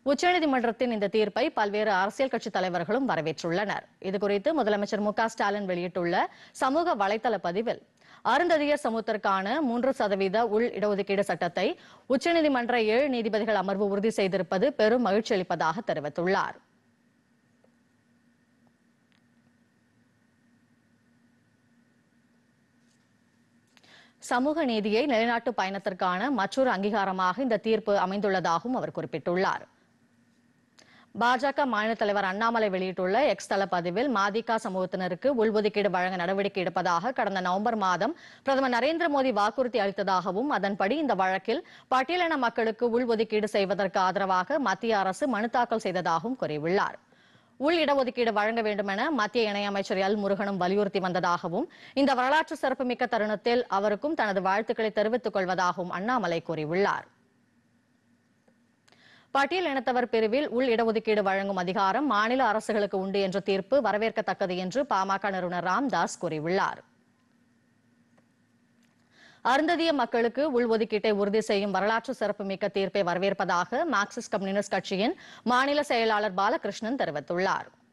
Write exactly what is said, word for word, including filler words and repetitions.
உச்சநீதிமன்றத்தின் இந்த தீர்ப்பை பல்வேறு அரசியல் கட்சி தலைவர்களும் வரவேற்றுள்ளனர். இதுகுறித்து முதலமைச்சர் மு க ஸ்டாலின் வெளியிட்டுள்ள சமூக வலைதள பதிவில், அருந்ததியர் சமூகத்திற்கான மூன்று சதவீத உள் இடஒதுக்கீடு சட்டத்தை உச்சநீதிமன்ற ஏழு நீதிபதிகள் அமர்வு உறுதி செய்திருப்பது பெரும் மகிழ்ச்சி அளிப்பதாக தெரிவித்துள்ளார். சமூக நீதியை நிலைநாட்டு பயணத்திற்கான மற்றொரு அங்கீகாரமாக இந்த தீர்ப்பு அமைந்துள்ளதாகவும் அவர் குறிப்பிட்டுள்ளார். பாஜக மாநில தலைவர் அண்ணாமலை வெளியிட்டுள்ள எக்ஸ் தள பதிவில், மாதிக சமூகத்தினருக்கு உள்ஒதுக்கீடு வழங்க நடவடிக்கை எடுப்பதாக கடந்த நவம்பர் மாதம் பிரதமர் நரேந்திர மோடி வாக்குறுதி அளித்ததாகவும், அதன்படி இந்த வழக்கில் பட்டியலின மக்களுக்கு உள்ஒதுக்கீடு செய்வதற்கு ஆதரவாக மத்திய அரசு மனு தாக்கல் செய்ததாகவும் கூறியுள்ளார். உள் இடஒதுக்கீடு வழங்க வேண்டும் என மத்திய இணையமைச்சர் எல் முருகனும் வலியுறுத்தி வந்ததாகவும், இந்த வரலாற்று சிறப்புமிக்க தருணத்தில் அவருக்கும் தனது வாழ்த்துக்களை தெரிவித்துக் கொள்வதாகவும் அண்ணாமலை கூறியுள்ளார். பட்டியல் இனத்தவர் பிரிவில் உள் இடஒதுக்கீடு வழங்கும் அதிகாரம் மாநில அரசுகளுக்கு உண்டு என்ற தீர்ப்பு வரவேற்கத்தக்கது என்று பாமக நிறுவனர் ராம்தாஸ் கூறியுள்ளார். அருந்ததிய மக்களுக்கு உள்ஒதுக்கீட்டை உறுதி செய்யும் வரலாற்று சிறப்புமிக்க தீர்ப்பை வரவேற்பதாக மார்க்சிஸ்ட் கம்யூனிஸ்ட் கட்சியின் மாநில செயலாளர் பாலகிருஷ்ணன் தெரிவித்துள்ளார்.